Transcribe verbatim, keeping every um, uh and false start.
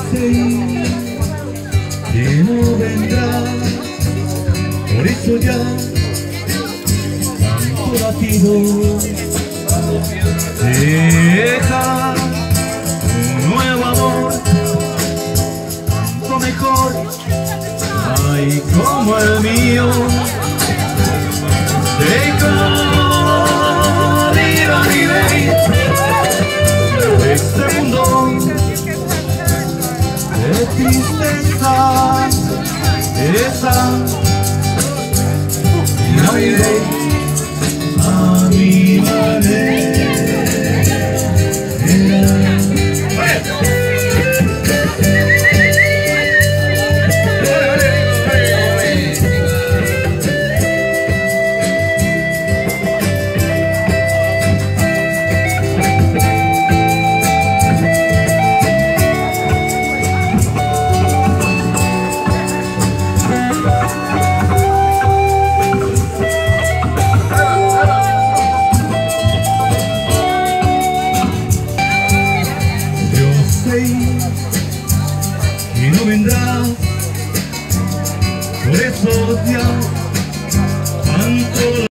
sé que no vendrá, por eso ya tanto latido. Deja un nuevo amor, tanto mejor, ay, como el mío. Deja viva mi ley este mundo de tristeza, esa viva mi ley a mi manera. Y no vendrá, por eso ya